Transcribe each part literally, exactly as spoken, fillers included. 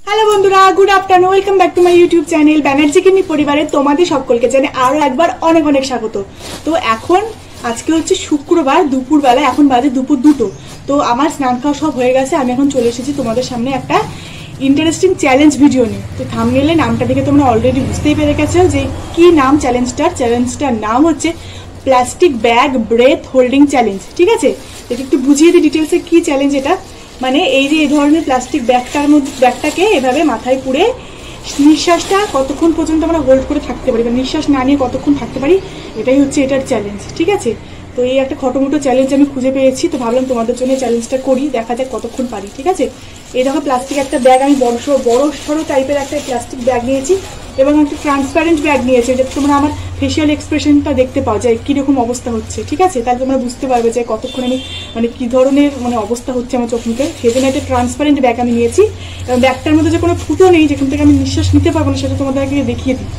Hello বন্ধুরা, good afternoon, welcome back to my YouTube channel Banerjee kidney পরিবারে তোমাদের সকলকে জানে আরো একবার অনেক অনেক স্বাগত। তো এখন আজকে হচ্ছে শুক্রবার দুপুরবেলা, এখন বাজে দুপুর দুটো। তো আমার স্নান খাওয়া সব হয়ে গেছে, আমি এখন চলে এসেছি তোমাদের সামনে একটা ইন্টারেস্টিং চ্যালেঞ্জ ভিডিও নিয়ে। তো থাম্বনেলে নামটা দেখে তোমরা অলরেডি বুঝতেই পেরে গেছো যে কি নাম চ্যালেঞ্জটার। চ্যালেঞ্জটার নাম হচ্ছে plastic bag breath holding challenge. ঠিক আছে, এটা একটু বুঝিয়ে দিই ডিটেলসে কি চ্যালেঞ্জ এটা। মানে এই যে এই ধরনের প্লাস্টিক ব্যাগটার মধ্যে ব্যাগটাকে এভাবে মাথায় পুরে নিঃশ্বাসটা কতক্ষণ পর্যন্ত আমরা হোল্ড করে থাকতে পারি বা নিঃশ্বাস না নিয়ে কতক্ষণ থাকতে পারি, এটাই হচ্ছে এটার চ্যালেঞ্জ। ঠিক আছে, তো এই একটা খটোমটো চ্যালেঞ্জ আমি খুঁজে পেয়েছি, তো ভাবলাম তোমাদের জন্য চ্যালেঞ্জটা করি, দেখা যাক কতক্ষণ পারি। ঠিক আছে, এই দেখো প্লাস্টিক একটা ব্যাগ, আমি বড় বড় সড়ো টাইপের একটা প্লাস্টিক ব্যাগ নিয়েছি এবং একটা ট্রান্সপারেন্ট ব্যাগ নিয়েছি, যাতে তোমরা আমার ফেসিয়াল এক্সপ্রেশনটা দেখতে পাও যে কীরকম অবস্থা হচ্ছে। ঠিক আছে, তাহলে তোমরা বুঝতে পারবে যে কতক্ষণ আমি মানে কী ধরনের মানে অবস্থা হচ্ছে আমার চোখ মুখে। সেই জন্য একটা ট্রান্সপারেন্ট ব্যাগ আমি নিয়েছি এবং ব্যাগটার মধ্যে যে কোনো ফুটো নেই যেখান থেকে আমি নিঃশ্বাস নিতে পারবো না, সেটা তোমাদেরকে দেখিয়ে দিই।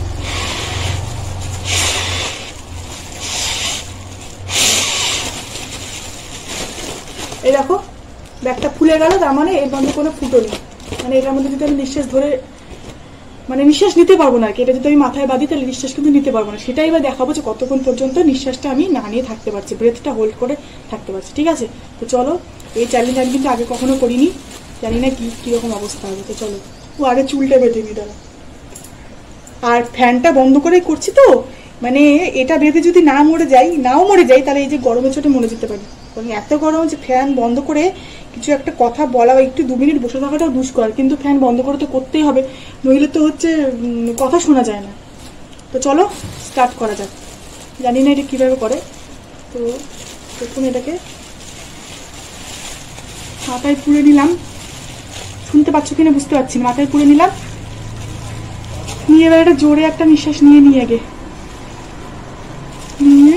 এই দেখো ব্যাগটা ফুলে গেল, তার মানে এর মধ্যে কোনো ফুটো নেই, মানে এটার মধ্যে যদি আমি নিঃশ্বাস ধরে মানে নিঃশ্বাস নিতে পারবো না। এটা যদি আমি মাথায় বাঁধি তাহলে নিঃশ্বাস কিন্তু নিতে পারবো না। সেটাই এবার দেখাবো যে কতক্ষণ পর্যন্ত নিঃশ্বাসটা আমি না নিয়ে থাকতে পারছি, ব্রেথটা হোল্ড করে থাকতে পারছি। ঠিক আছে, তো চলো, এই চ্যালেঞ্জ আমি কিন্তু আগে কখনো করিনি, জানি না কি কীরকম অবস্থা হবে। তো চলো, ও আগে চুলটা বেঁধে নি দাঁড়া। আর ফ্যানটা বন্ধ করেই করছি, তো মানে এটা বেঁধে যদি না মরে যাই নাও মরে যাই তাহলে এই যে গরমে চোটে মরে যেতে পারি। কারণ এত গরম যে ফ্যান বন্ধ করে কিছু একটা কথা বলা বা একটু দু মিনিট বসে থাকাটাও দুষ্কর, কিন্তু ফ্যান বন্ধ করে তো করতেই হবে, নইলে তো হচ্ছে কথা শোনা যায় না। তো চলো স্টার্ট করা যাক, জানি না এটা কীভাবে করে। তো প্রথমে এটাকে মাথায় পুড়ে নিলাম, শুনতে পাচ্ছ কিনা বুঝতে পারছি না, মাথায় পুড়ে নিলাম, নিয়ে এবার একটা জোরে একটা নিঃশ্বাস নিয়ে নিয়ে আগে নিয়ে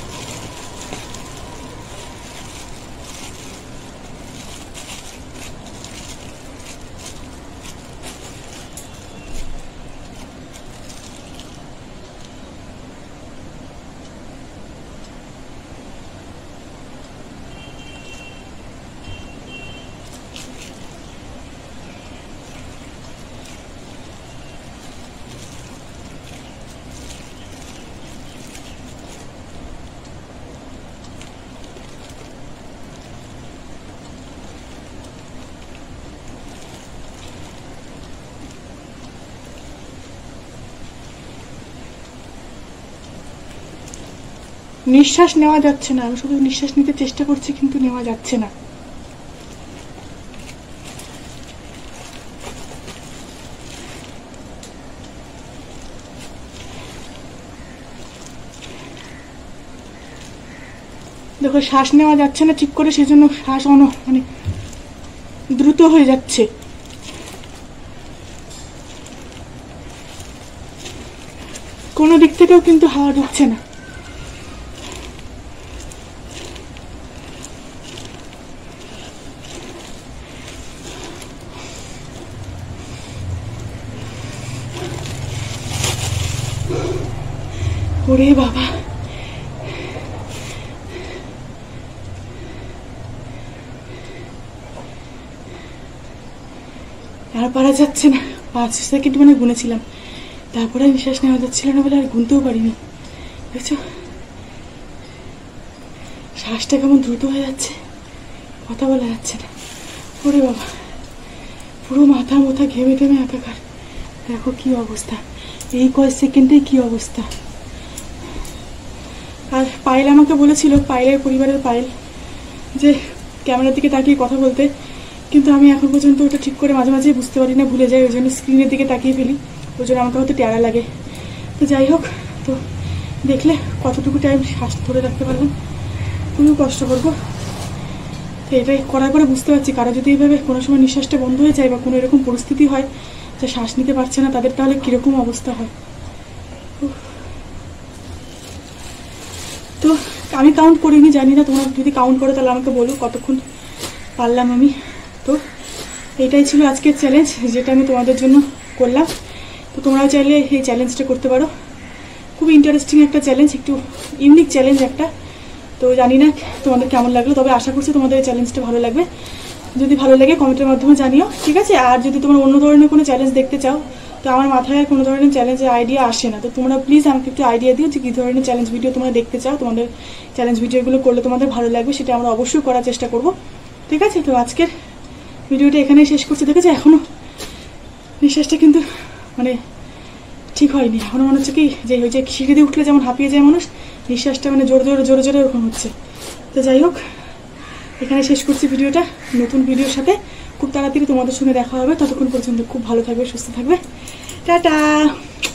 নিঃশ্বাস নেওয়া যাচ্ছে না। আমি শুধু নিঃশ্বাস নিতে চেষ্টা করছি কিন্তু নেওয়া যাচ্ছে না। দেখো শ্বাস নেওয়া যাচ্ছে না ঠিক করে, সেই জন্য শ্বাস অন মানে দ্রুত হয়ে যাচ্ছে। কোনো দিক থেকেও কিন্তু হাওয়া ঢুকছে না। ওরে বাবা, আর পারা যাচ্ছে না। পাঁচ সেকেন্ড মানে গুনেছিলাম, তারপরে নিঃশ্বাস নেওয়া যাচ্ছিল না বলে আর গুনতেও পারিনি। বুঝছো, শ্বাসটা কেমন দ্রুত হয়ে যাচ্ছে, কথা বলা যাচ্ছে না। ওরে বাবা, পুরো মাথা মাথা ঘেমে ঘেমে একাকার। দেখো কি অবস্থা, এই কয়েক সেকেন্ডেই কি অবস্থা। আর পায়েল আমাকে বলেছিল, পায়েলের পরিবারের পায়েল, যে ক্যামেরার দিকে তাকিয়ে কথা বলতে, কিন্তু আমি এখন পর্যন্ত ওটা ঠিক করে মাঝে মাঝে বুঝতে পারি না, ভুলে যাই, ওই জন্য স্ক্রিনের দিকে তাকিয়ে ফেলি, ওই জন্য আমাকে হয়তো ট্যাড়া লাগে। তো যাই হোক, তো দেখলে কতটুকু টাইম শ্বাস ধরে রাখতে পারলাম, খুবই কষ্ট করবো। তো এটাই করার পরে বুঝতে পারছি কারো যদি এইভাবে কোনো সময় নিঃশ্বাসটা বন্ধ হয়ে যায় বা কোনো এরকম পরিস্থিতি হয় যে শ্বাস নিতে পারছে না, তাদের তাহলে কীরকম অবস্থা হয়। তো আমি কাউন্ট করিনি, জানি না, তোমরা যদি কাউন্ট করো তাহলে আমাকে বলো কতক্ষণ পারলাম আমি। তো এটাই ছিল আজকের চ্যালেঞ্জ, যেটা আমি তোমাদের জন্য করলাম। তো তোমরাও চাইলে এই চ্যালেঞ্জটা করতে পারো, খুব ইন্টারেস্টিং একটা চ্যালেঞ্জ, একটু ইউনিক চ্যালেঞ্জ একটা। তো জানি না তোমাদের কেমন লাগলো, তবে আশা করছি তোমাদের এই চ্যালেঞ্জটা ভালো লাগবে। যদি ভালো লাগে কমেন্টের মাধ্যমে জানিও, ঠিক আছে। আর যদি তোমরা অন্য ধরনের কোনো চ্যালেঞ্জ দেখতে চাও, তো আমার মাথায় আর কোনো ধরনের চ্যালেঞ্জের আইডিয়া আসে না, তো তোমরা প্লিজ আমাকে একটু আইডিয়া দিও যে কী ধরনের চ্যালেঞ্জ ভিডিও তোমরা দেখতে চাও, তোমাদের চ্যালেঞ্জ ভিডিওগুলো করলে তোমাদের ভালো লাগবে, সেটা আমরা অবশ্যই করার চেষ্টা করব, ঠিক আছে। তো আজকের ভিডিওটা এখানেই শেষ করছি। দেখেছো এখনও নিঃশ্বাসটা কিন্তু মানে ঠিক হয়নি, এখনও মনে হচ্ছে কি যে ওই যে সিঁড়ি দিয়ে উঠলে যেমন হাঁপিয়ে যায় মানুষ, নিঃশ্বাসটা মানে জোরে জোরে জোরে জোরে ওরকম হচ্ছে। তো যাই হোক, এখানে শেষ করছি ভিডিওটা। নতুন ভিডিওর সাথে খুব তাড়াতাড়ি তোমাদের সঙ্গে দেখা হবে, ততক্ষণ পর্যন্ত খুব ভালো থাকবে, সুস্থ থাকবে, টাটা।